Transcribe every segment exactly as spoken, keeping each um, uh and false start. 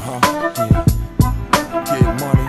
Uh-huh, yeah. Get money.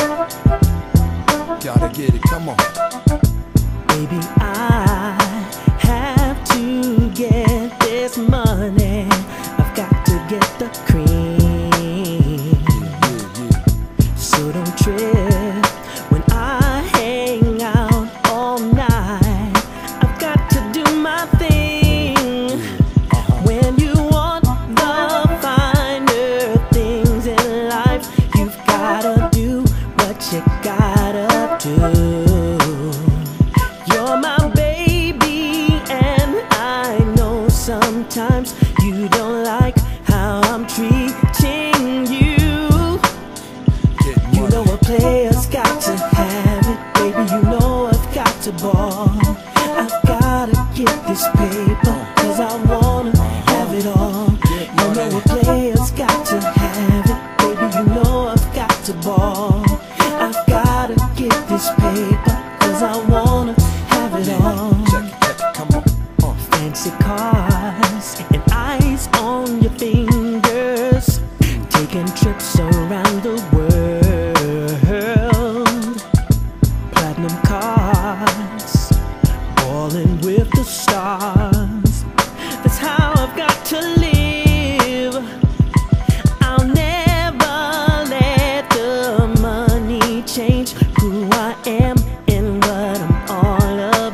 Gotta get it, come on. Baby, I have to get this money. I've got to get the cream. Yeah, yeah, yeah. So don't trip when I hang out all night. I've got to do my thing. Uh-huh. When you want the finer things in life, you've gotta do what you gotta do. You're my baby, and I know sometimes you don't like how I'm treating you. Get You money. know a player's got to have it, baby. You know I've got to ball. I've gotta get this paper, cause I wanna have it all. You know a player's got to have it, baby. You know I've got to ball. I've gotta get this paper, cause I wanna have it all. Check it, check it, come on. Uh. Fancy cars and ice on your fingers, taking trips around the world. Platinum cars, balling with the stars. That's how I've got to live. I'll never let the money change who I am and what I'm all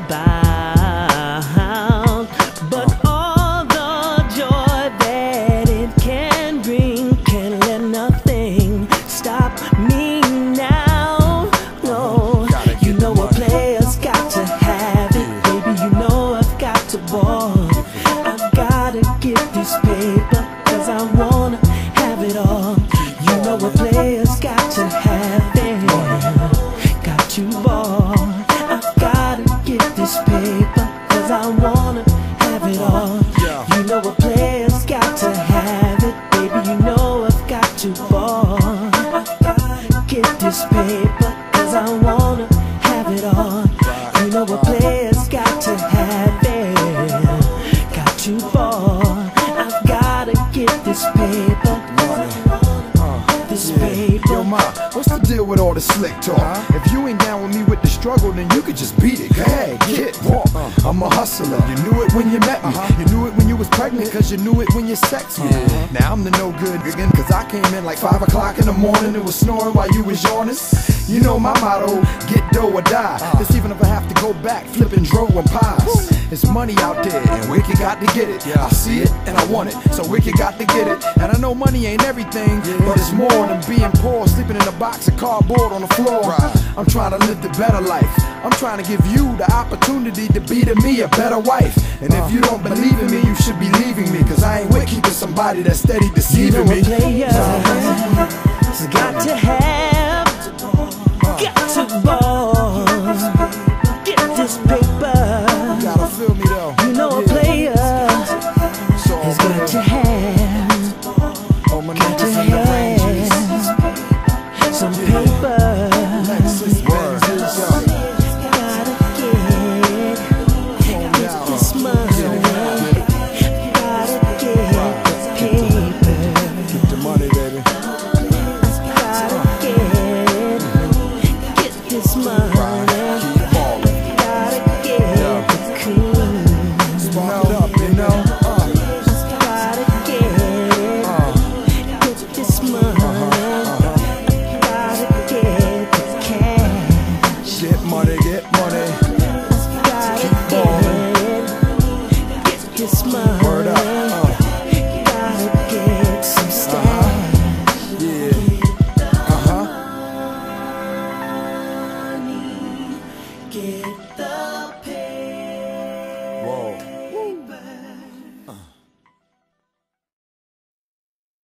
about. But all the joy that it can bring, can't let nothing stop me now. No, you know a player's got to have it, baby. You know I've got to ball. I've gotta get this paper, cause I wanna have it all. You know a player's got to have it, got to ball. I've gotta get this paper, cause I wanna have it all. You know a player's got to have it, baby. You know I've got to ball. I've gotta get this paper, cause I wanna have it all. You know a player's got to have it, got to ball. I've gotta get this paper, this paper. Yo, ma, what's the deal with all the slick talk? If you ain't down with me with the struggle, then you could just beat it. Go ahead, get walk. I'm a hustler. You knew it when you met me. You knew it when you was pregnant, cause you knew it when you sexed me. Now I'm the no good again, cause I came in like five o'clock in the morning and was snoring while you was yawning. You know my motto, get dough or die. It's even if I have to go back, flipping dro and pies. It's money out there, and Wicked got to get it. I see it, and I want it, so Wicked got to get it. And I know money ain't everything, but it's more than being poor, sleeping in a box of cardboard on the floor. I'm trying to live the better life. I'm trying to give you the opportunity to be to me a better wife. And if you don't believe in me, you should be leaving me, cause I ain't with keeping somebody that's steady deceiving me. You know a player